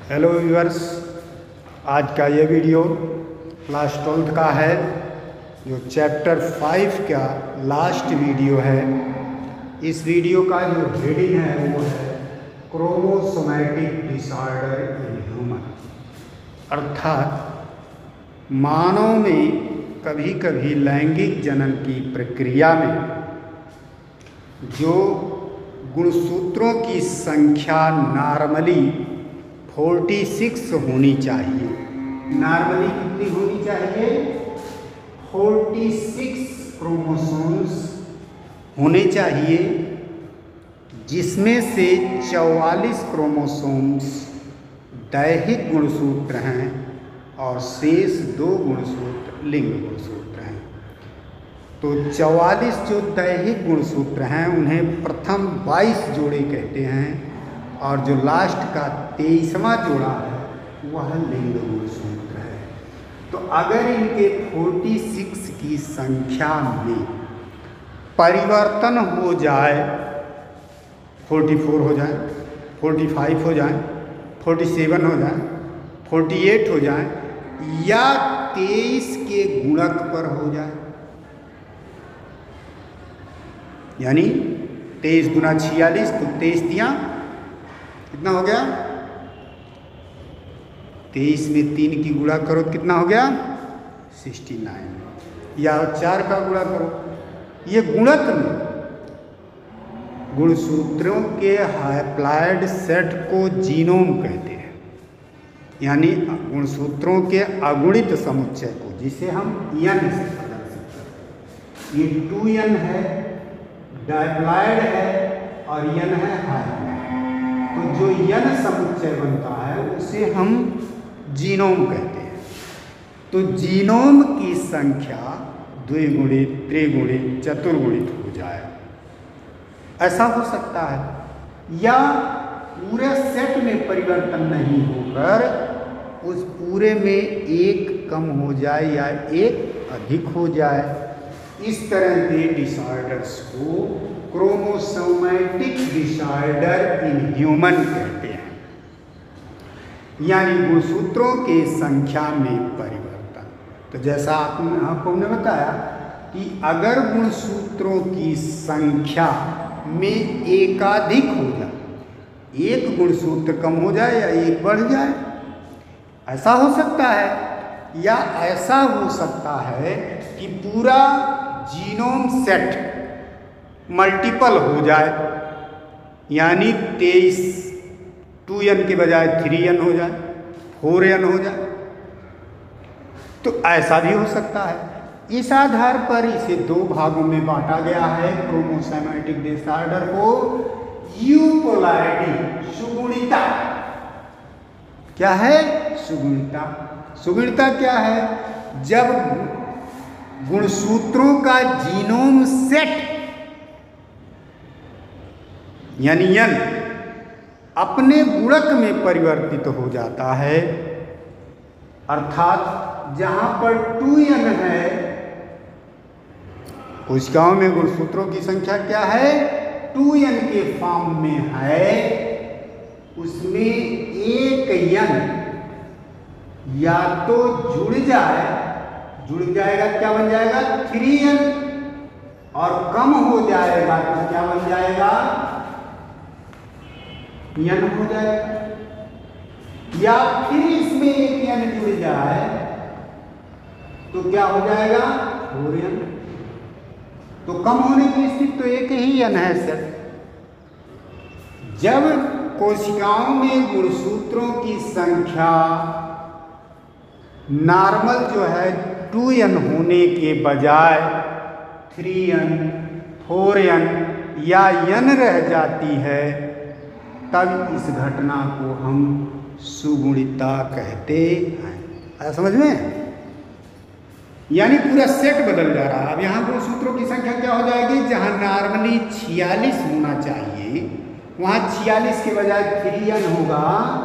Hello viewers, आज का ये वीडियो क्लास 12th का है, जो चैप्टर 5 का लास्ट वीडियो है। इस वीडियो का जो हेडिंग है वो है क्रोमोसोमैटिक डिसऑर्डर इन ह्यूमन, अर्थात मानव में कभी कभी लैंगिक जनन की प्रक्रिया में जो गुणसूत्रों की संख्या नॉर्मली 46 होनी चाहिए। नॉर्मली कितनी होनी चाहिए? 46 क्रोमोसोम्स होने चाहिए, जिसमें से 44 क्रोमोसोम्स दैहिक गुणसूत्र हैं और शेष 2 गुणसूत्र लिंग गुणसूत्र हैं। तो 44 जो दैहिक गुणसूत्र हैं उन्हें प्रथम 22 जोड़े कहते हैं, और जो लास्ट का 23वां जोड़ा है वह लिंग गुणसूत्र है। तो अगर इनके 46 की संख्या में परिवर्तन हो जाए, 44 हो जाए, 45 हो जाए, 47 हो जाए, 48 हो जाए, या 23 के गुणक पर हो जाए, यानी 23 गुना 46, तो 23 दिया कितना हो गया? 23 में 3 की गुणा करो तो कितना हो गया? 69, या 4 का गुणा करो। ये गुणक में गुणसूत्रों के हैप्लॉइड सेट को जीनोम कहते हैं, यानी गुणसूत्रों के अगुणित समुच्चय को, जिसे हम n से बदल सकते हैं। ये 2n है, डायप्लॉइड है, और n है हैप्लॉइड। तो जो n समुच्चय बनता है उसे हम जीनोम कहते हैं। तो जीनोम की संख्या द्विगुणित, त्रिगुणित, चतुर्गुणित हो जाए, ऐसा हो सकता है। या पूरे सेट में परिवर्तन नहीं होकर उस पूरे में एक कम हो जाए या एक अधिक हो जाए। इस तरह के डिसऑर्डर्स को क्रोमोसोमैटिक डिसऑर्डर इन ह्यूमन कहते हैं, यानी गुणसूत्रों के संख्या में परिवर्तन। तो जैसा आपको हमने बताया कि अगर गुणसूत्रों की संख्या में एकाधिक हो जाए, एक गुणसूत्र कम हो जाए या एक बढ़ जाए, ऐसा हो सकता है। या ऐसा हो सकता है कि पूरा जीनोम सेट मल्टीपल हो जाए, यानी 23 2n के बजाय 3n हो जाए, 4n हो जाए, तो ऐसा भी हो सकता है। इस आधार पर इसे 2 भागों में बांटा गया है क्रोमोसोमैटिक डिसऑर्डर को। यूपोलैरिटी, सुगुणिता। क्या है? सुगुणिता। सुगुणिता क्या है? जब गुणसूत्रों का जीनोम सेट यानी n अपने गुणक में परिवर्तित हो जाता है, अर्थात जहां पर 2n है, कोशिकाओं में गुणसूत्रों की संख्या क्या है? 2n के फॉर्म में है, उसमें एक n या तो जुड़ जाएगा, क्या बन जाएगा? 3n, और कम हो जाएगा तो क्या बन जाएगा? n हो जाएगा। या फिर इसमें एक n जुड़ जाए तो क्या हो जाएगा? 4n। तो कम होने की स्थिति तो एक ही n है सर। जब कोशिकाओं में गुणसूत्रों की संख्या नॉर्मल जो है 2n होने के बजाय 3n, 4n या n रह जाती है, तब इस घटना को हम सुगुणिता कहते हैं। आया समझ में? यानी पूरा सेट बदल जा रहा है। अब यहाँ गुणसूत्रों की संख्या क्या हो जाएगी? जहाँ नॉर्मली 46 होना चाहिए, वहाँ 46 के बजाय 3n होगा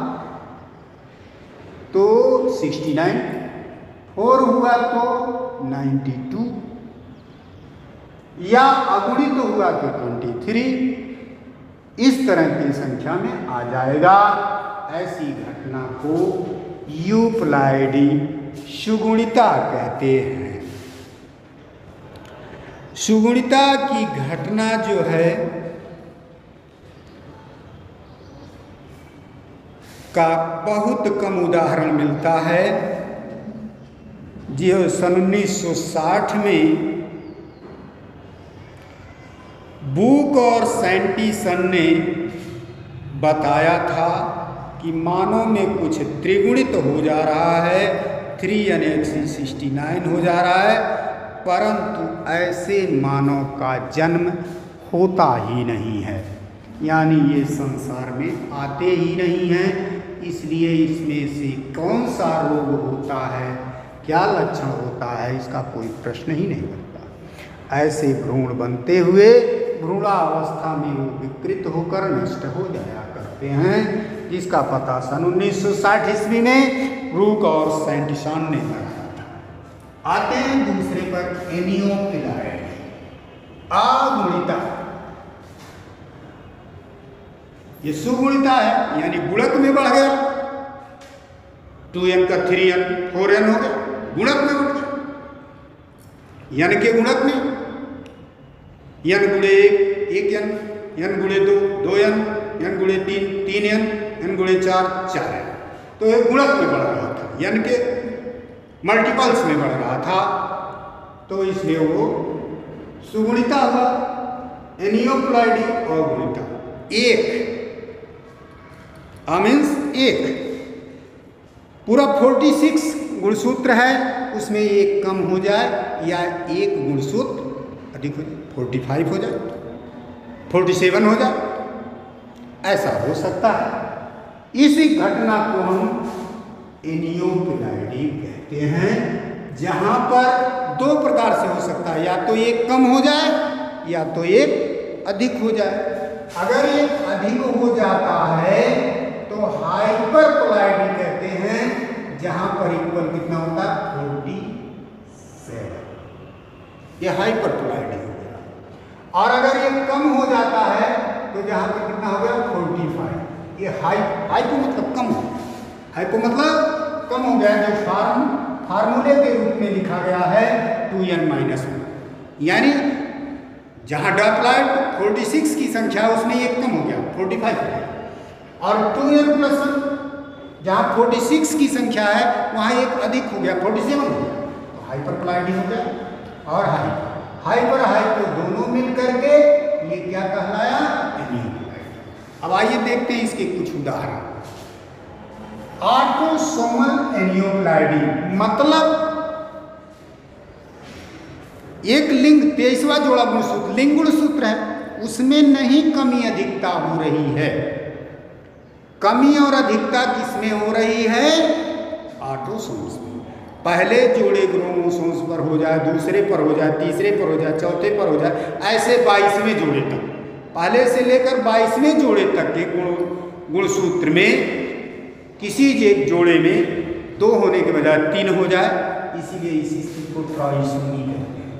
तो 69, 4 हुआ तो 92, या अगुणित तो हुआ तो 23, इस तरह की संख्या में आ जाएगा। ऐसी घटना को यूप्लाइडी सुगुणिता कहते हैं। सुगुणिता की घटना जो है का बहुत कम उदाहरण मिलता है। जो सन 1960 में बुक और सैंटीसन ने बताया था कि मानव में कुछ त्रिगुणित हो जा रहा है, 3n69 हो जा रहा है, परंतु ऐसे मानव का जन्म होता ही नहीं है, यानी ये संसार में आते ही नहीं हैं। इसलिए इसमें से कौन सा रोग होता है, क्या लक्षण होता है, इसका कोई प्रश्न ही नहीं बनता। ऐसे भ्रूण बनते हुए भ्रूणावस्था में वो विकृत होकर नष्ट हो जाया करते हैं, जिसका पता सन 1960 ईस्वी में ब्रूक और सैंटिसन ने लगाया था। आते हैं दूसरे पर, एनियोप्लाइडी अगुणिता। ये सुगुणिता है, यानी गुणक में बढ़ गया, 2n का 3n 4n हो गया, गुणक में बढ़ गया। n के गुणक में n गुणे 1n, n गुणे 2 2n, n गुणे 3 3n, n गुणे 4 4n। तो ये गुणक में बढ़ रहा था, n के मल्टीपल्स में बढ़ रहा था, तो इसलिए वो सुगुणिता हुआ। एनियोप्लाइडी अगुणिता, एक मीन्स एक, पूरा 46 गुणसूत्र है, उसमें एक कम हो जाए या एक गुणसूत्र अधिक हो जाए, 45 हो जाए, 47 हो जाए, ऐसा हो सकता है। इसी घटना को हम एनियोप्लाइडी कहते हैं, जहां पर दो प्रकार से हो सकता है, या तो एक कम हो जाए या तो एक अधिक हो जाए। अगर एक अधिक हो जाता है तो हाइपरप्लाइडी कहते हैं, जहां पर इक्वल कितना होता है 47, यह हाइपरप्लाइडी हो गया। और अगर ये कम हो जाता है तो जहां पर कितना हो गया 45, ये हाइपो मतलब कम हो, हाइपो मतलब कम हो गया, जो फार्मूले के रूप में लिखा गया है 2n-1, यानी जहां डिप्लॉयड 46 की संख्या उसमें एक कम हो गया 45 हो गया, और 2n+1 जहां 46 की संख्या है वहां एक अधिक हो गया 47 हो गया, तो हाइपरप्लाइडी हो गया। और हाइपर हाइपर दोनों मिल करके ये क्या कहलाया, एनियोप्लाइडी। अब आइए देखते हैं इसके कुछ उदाहरण। ऑटोसोमल एनियोप्लाइडी मतलब एक लिंग 23वां जोड़ा गुणसूत्र, लिंग गुणसूत्र है, उसमें नहीं कमी अधिकता हो रही है। कमी और अधिकता किसमें हो रही है, ऑटोसोम्स में। पहले जोड़े क्रोमोसोम्स पर हो जाए, दूसरे पर हो जाए, तीसरे पर हो जाए, चौथे पर हो जाए, ऐसे 22वें जोड़े तक, पहले से लेकर 22वें जोड़े तक के गुणसूत्र में किसी एक जोड़े में 2 होने के बजाय 3 हो जाए, इसीलिए इस स्थिति को ट्राइसोमी कहते हैं।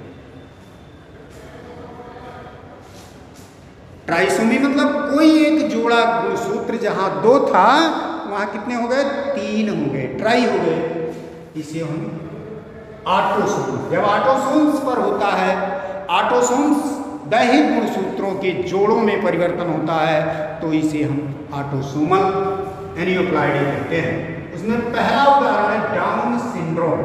ट्राइसोमी मतलब कोई एक जोड़ा गुणसूत्र जहां 2 था वहां कितने हो गए, 3 हो गए, ट्राई हो गए, इसे हम ऑटोसोम। जब ऑटोसोम्स पर होता है, ऑटोसोम्स दैहिक गुणसूत्रों के जोड़ों में परिवर्तन होता है, तो इसे हम ऑटोसोमल एनियोप्लाइडी कहते हैं। उसमें पहला उदाहरण है डाउन सिंड्रोम।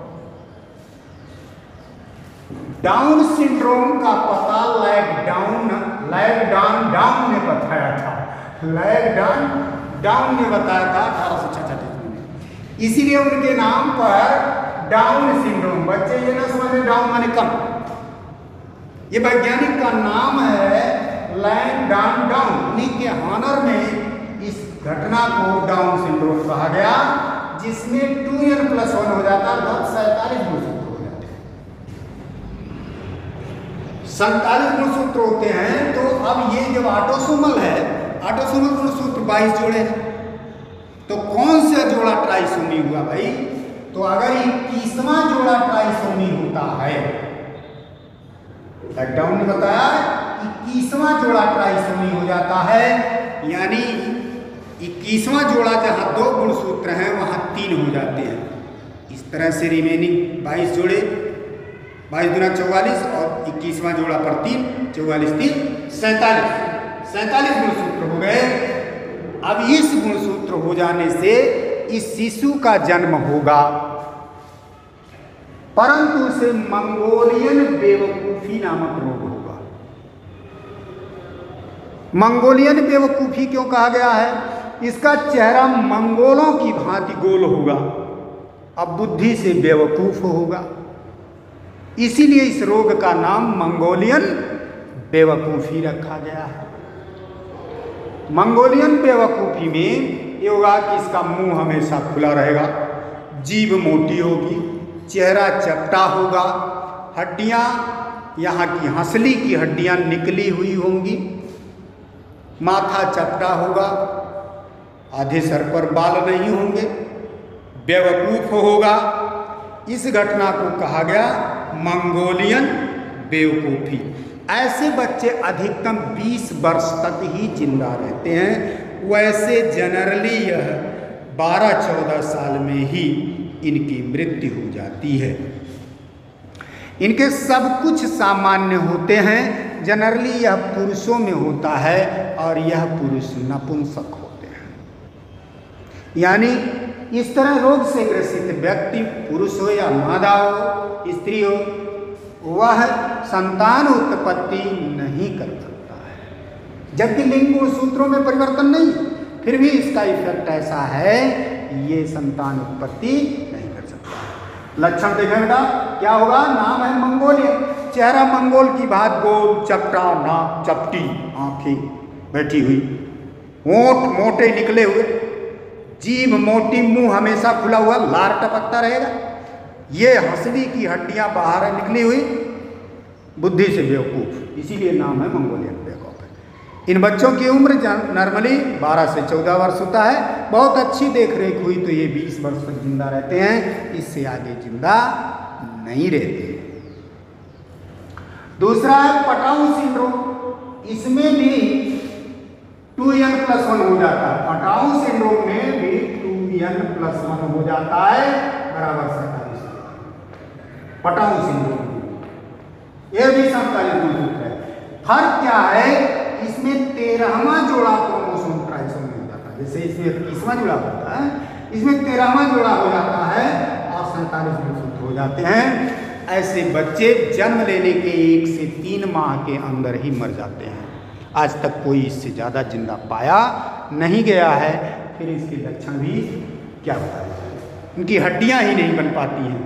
डाउन सिंड्रोम का पता लैगडाउन ने बताया था, लैगडाउन ने बताया था 1866 में। इसीलिए उनके नाम पर डाउन सिंड्रोम। बच्चे ये ना समझे डाउन माने कम, ये वैज्ञानिक का नाम है लैगडाउन। उन्हीं के ऑनर में इस घटना को डाउन सिंड्रोम कहा गया, जिसमें 2n+1 हो जाता है, 47 गुणसूत्र हो जाते हैं, 47 गुणसूत्र होते हैं। तो अब ये जब ऑटोसोमल है, ऑटोसोमल गुणसूत्र 22 जोड़े हैं, तो कौन सा जोड़ा ट्राइसोमी हुआ भाई, तो अगर 21वां जोड़ा ट्राइसोमी होता है, लैगडाउन ने बताया 21वां जोड़ा ट्राइसोमी हो जाता है, यानी 21वां जोड़ा जहाँ 2 गुणसूत्र हैं वहाँ 3 हो जाते हैं। इस तरह से रिमेनिंग 22 जोड़े, 22 दूना 44 और 21वां जोड़ा पर 3, 44 3 47 गुणसूत्र हो गए। अब इस गुणसूत्र हो जाने से इस शिशु का जन्म होगा, परंतु उसे मंगोलियन बेवकूफी नामक रोग होगा। मंगोलियन बेवकूफी क्यों कहा गया है? इसका चेहरा मंगोलों की भांति गोल होगा, अब बुद्धि से बेवकूफ होगा, इसीलिए इस रोग का नाम मंगोलियन बेवकूफी रखा गया है। मंगोलियन बेवकूफी में ये होगा कि इसका मुंह हमेशा खुला रहेगा, जीभ मोटी होगी, चेहरा चपटा होगा, हड्डियां यहाँ की हंसली की हड्डियां निकली हुई होंगी, माथा चपटा होगा, आधे सर पर बाल नहीं होंगे, बेवकूफ होगा। इस घटना को कहा गया मंगोलियन बेवकूफी। ऐसे बच्चे अधिकतम 20 वर्ष तक ही जिंदा रहते हैं। वैसे जनरली यह 12-14 साल में ही इनकी मृत्यु हो जाती है। इनके सब कुछ सामान्य होते हैं। जनरली यह पुरुषों में होता है और यह पुरुष नपुंसक होते हैं। यानी इस तरह रोग से ग्रसित व्यक्ति पुरुष हो या मादा हो, स्त्री हो, वह संतान उत्पत्ति नहीं कर सकता है। जबकि लिंग गुणसूत्रों में परिवर्तन नहीं, फिर भी इसका इफेक्ट ऐसा है ये संतान उत्पत्ति नहीं कर सकता। लक्षण देखें बेटा, क्या होगा? नाम है मंगोलियन, चेहरा मंगोल की भांति गोल, चपटा, नाक चपटी, आंखें बैठी हुई, होंठ मोटे निकले हुए, जीभ मोटी, मुंह हमेशा खुला हुआ, लार टपकता रहेगा, ये हंसली की हड्डियां बाहर निकली हुई, बुद्धि से बेवकूफ, इसीलिए नाम है मंगोलियन बेवकूफ। इन बच्चों की उम्र नॉर्मली 12 से 14 वर्ष होता है। बहुत अच्छी देख रेख हुई तो ये 20 वर्ष तक जिंदा रहते हैं, इससे आगे जिंदा नहीं रहते। दूसरा है पटाऊ सिंड्रोम। इसमें भी 2n+1 हो जाता है। पटाऊ सिंड्रोम में भी 2n+1 हो जाता है बराबर 47। पटाऊ सिंड्रोम यह भी 47 गुणसूत्र है। फर्क क्या है? इसमें 13वां जोड़ा क्रोमोसोम ट्राइसोमी हो जाता है। जैसे इसमें 21वां जोड़ा होता है, इसमें 13वां जोड़ा हो जाता है और 47 गुणसूत्र हो जाते हैं। ऐसे बच्चे जन्म लेने के 1 से 3 माह के अंदर ही मर जाते हैं। आज तक कोई इससे ज़्यादा जिंदा पाया नहीं गया है। फिर इसके लक्षण भी क्या बताए जाए? उनकी हड्डियां ही नहीं बन पाती हैं।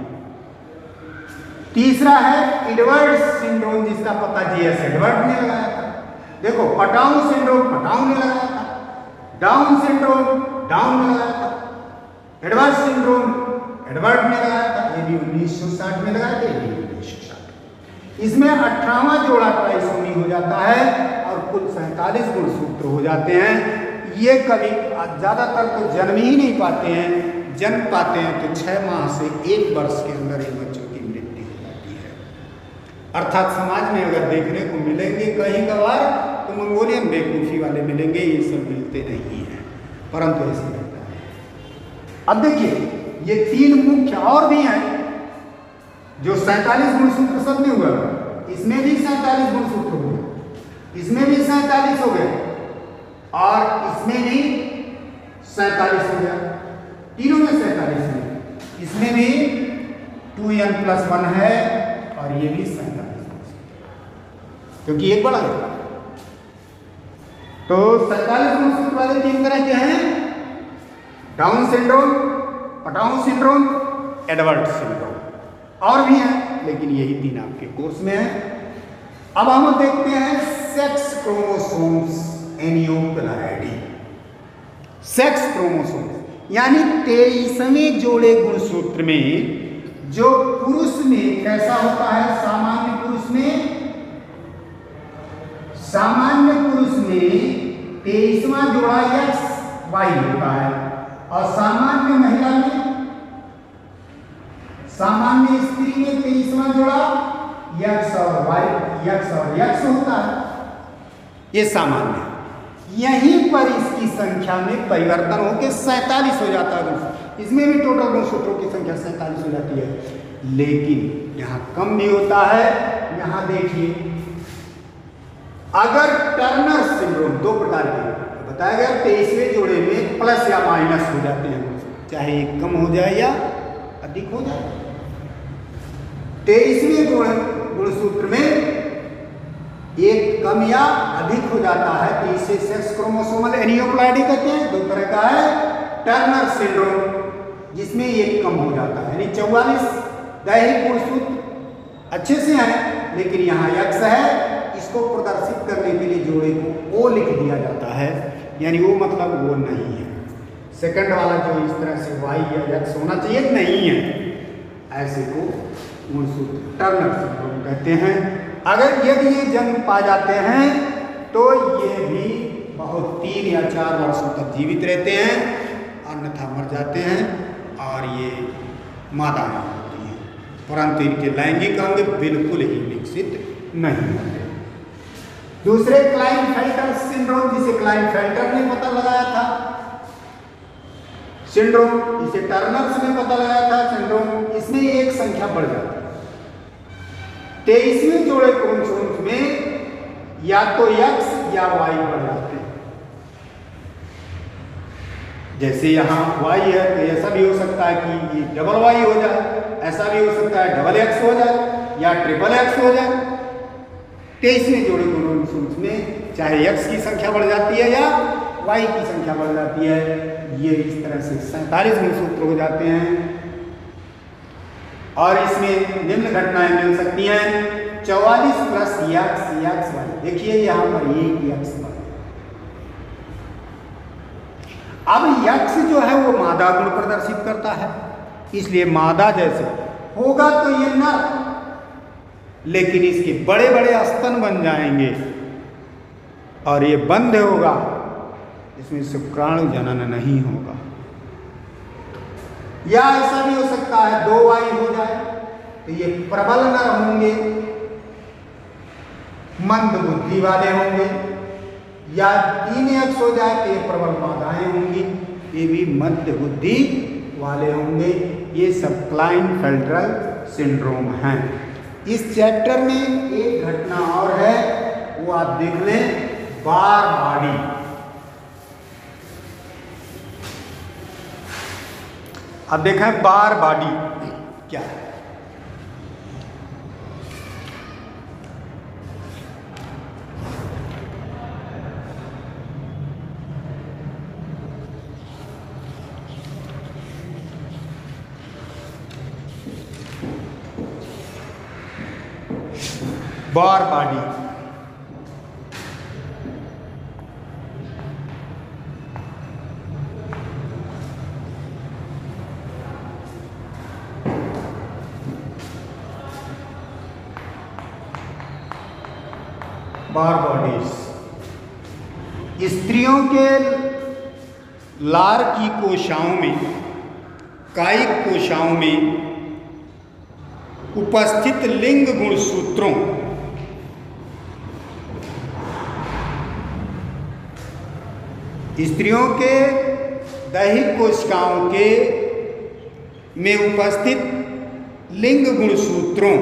तीसरा है एडवर्ड सिंड्रोम, जिसका पता जीएस एडवर्ड ने लगाया था। देखो, पटाऊ सिंड्रोम पटाऊ ने लगाया था, डाउन सिंड्रोम डाउन ने लगाया था, एडवर्ड सिंड्रोम एडवर्ड ने लगाया था। ये भी 1960 में लगाया था, ये भी 1960। इसमें 18वां जोड़ा ट्राइसोमी हो जाता है और कुल 47 गुणसूत्र हो जाते हैं। ये कभी ज़्यादातर तो जन्म ही नहीं पाते हैं, जन्म पाते हैं तो 6 माह से 1 वर्ष के अंदर इन बच्चों की मृत्यु हो जाती है। अर्थात समाज में अगर देखने को मिलेंगे कहीं कभार तो मंगोलियन बेवकूफ़ी वाले मिलेंगे, ये सब मिलते नहीं हैं, परंतु ऐसे रहता है। अब देखिए, ये 3 मुख्य और भी हैं जो 47 गुणसूत्र सब में हुआ। इसमें भी 47 गुणसूत्र हो गए, इसमें भी 47 हो गए और इसमें भी 47 हो गया, तीनों में 47 है। इसमें भी 2n+1 है और ये भी 47, क्योंकि एक बड़ा है। तो 47 गुणसूत्र वाले 3 तरह के हैं: Down syndrome, Patau syndrome, Edward syndrome. और भी हैं, लेकिन यही 3 आपके कोर्स में है। अब हम देखते हैं sex chromosomes aneuploidy. Sex chromosomes यानी 23वें जोड़े गुणसूत्र में जो पुरुष में कैसा होता है? सामान्य पुरुष में 23वां जोड़ा XY होता है और सामान्य महिला में, सामान्य स्त्री में 23वां जोड़ा X और Y, X और X होता है। ये सामान्य, यहीं पर इसकी संख्या में परिवर्तन होकर 47 हो जाता है। इसमें भी टोटल गुणसूत्रों की संख्या 47 हो जाती है, लेकिन यहाँ कम भी होता है। यहाँ देखिए, अगर टर्नर सिंड्रोम 2 प्रकार के बताया गया, 23वें जोड़े में प्लस या माइनस हो जाते हैं, चाहे एक कम हो जाए या अधिक हो जाए। 23वें गुणसूत्र में एक कम या अधिक हो जाता है तो इसे सेक्स क्रोमोसोमल एनियोप्लाइडी कहते हैं। 2 तरह का है टर्नर सिंड्रोम, जिसमें एक कम हो जाता है, यानी 44 दैहिक गुणसूत्र अच्छे से हैं, लेकिन यहाँ X है, इसको प्रदर्शित करने के लिए जोड़े को O लिख दिया जाता है, यानी वो मतलब वो नहीं है। सेकंड वाला जो इस तरह से Y या X होना चाहिए नहीं है, ऐसे को गुणसूत्र टर्नर सिंड्रोम कहते हैं। अगर यदि ये जन्म पा जाते हैं तो ये भी बहुत 3 या 4 वर्षों तक जीवित रहते हैं, अन्यथा मर जाते हैं और ये मादाएं होती हैं, परंतु इनके लैंगिक अंग बिल्कुल ही विकसित नहीं होते। दूसरे क्लाइनफेल्टर सिंड्रोम, जिसे क्लाइनफेल्टर ने पता लगाया था सिंड्रोम, इसे टर्नर्स ने पता लगाया था सिंड्रोम, इसमें एक संख्या बढ़ जाती है। 23वें जोड़े क्रोमोसोम्स में या तो X या Y बढ़ जाते हैं। जैसे यहाँ Y है तो ऐसा भी हो सकता है कि ये डबल Y हो जाए, ऐसा भी हो सकता है डबल X हो जाए या ट्रिपल X हो जाए। 23वें जोड़े क्रोमोसोम्स में चाहे X की संख्या बढ़ जाती है या Y की संख्या बढ़ जाती है। ये इस तरह से 47 गुणसूत्र हो जाते हैं और इसमें निम्न घटनाएं मिल सकती हैं। 44 प्लस X Y, देखिए यहाँ पर एक X पर, अब X जो है वो मादा गुण प्रदर्शित करता है, इसलिए मादा जैसे होगा तो ये नर, लेकिन इसके बड़े बड़े स्तन बन जाएंगे और ये बंद होगा, इसमें शुक्राणु जनन नहीं होगा। या ऐसा भी हो सकता है 2Y हो जाए तो ये प्रबल नर होंगे, मंद बुद्धि वाले होंगे, या 3X हो जाए तो ये प्रबल मादाएं होंगी, ये भी मध्य बुद्धि वाले होंगे। ये सब क्लाइनफेल्टर सिंड्रोम हैं। इस चैप्टर में एक घटना और है, वो आप देख लें, बार बॉडी। अब देखें बार बॉडी क्या है। बार बॉडी बार बॉडीज स्त्रियों के लार की कोशिकाओं में, कायिक कोशिकाओं में उपस्थित लिंग गुणसूत्रों स्त्रियों के दैहिक कोशिकाओं के में उपस्थित लिंग गुणसूत्रों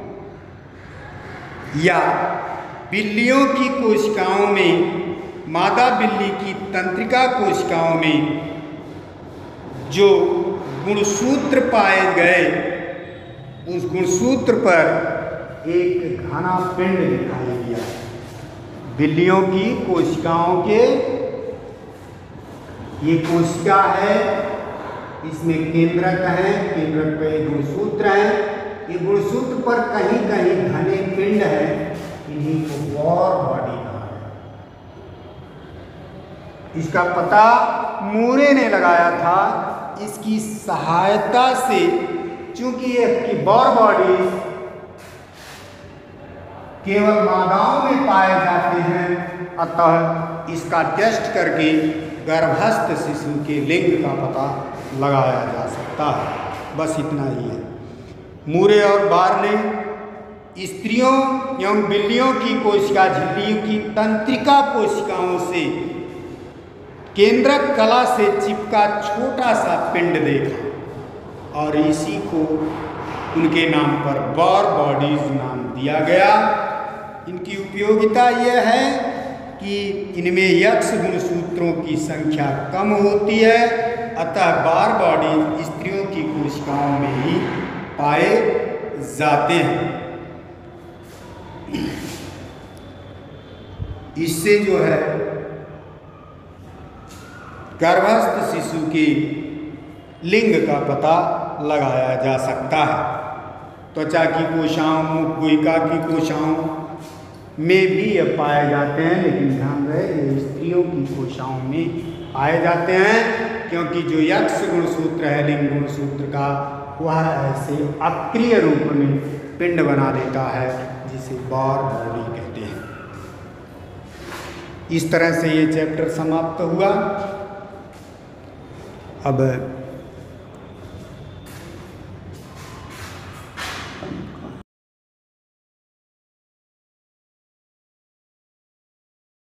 या बिल्लियों की कोशिकाओं में, मादा बिल्ली की तंत्रिका कोशिकाओं में जो गुणसूत्र पाए गए, उस गुणसूत्र पर एक घना पिंड दिखाई दिया। बिल्लियों की कोशिकाओं के, ये कोशिका है, इसमें केंद्रक है, केंद्रक पे गुणसूत्र है, ये गुणसूत्र पर कहीं कहीं घने पिंड है, इन्हीं को बार बॉडी कहा है। इसका पता मूरे ने लगाया था। इसकी सहायता से, चूंकि ये बार बॉडी केवल मादाओं में पाए जाते हैं, अतः इसका टेस्ट करके गर्भस्थ शिशु के लिंग का पता लगाया जा सकता है। बस इतना ही है। मूरे और बार ने स्त्रियों एवं बिल्लियों की कोशिका झिल्लियों की तंत्रिका कोशिकाओं से केंद्रक कला से चिपका छोटा सा पिंड देखा और इसी को उनके नाम पर बार बॉडीज नाम दिया गया। इनकी उपयोगिता यह है कि इनमें यक्ष गुणसूत्रों की संख्या कम होती है, अतः बार बॉडीज स्त्रियों की कोशिकाओं में ही पाए जाते हैं। इससे जो है गर्भस्थ शिशु के लिंग का पता लगाया जा सकता है। त्वचा की कोशिकाओं, मुख गुहिका की कोशिकाओं में भी ये पाए जाते हैं, लेकिन ध्यान रहे ये स्त्रियों की कोशिकाओं में पाए जाते हैं, क्योंकि जो यक्ष गुणसूत्र है लिंग गुणसूत्र का, वह ऐसे अक्रिय रूप में पिंड बना देता है जिसे बार बॉडी कहते हैं। इस तरह से ये चैप्टर समाप्त हुआ। अब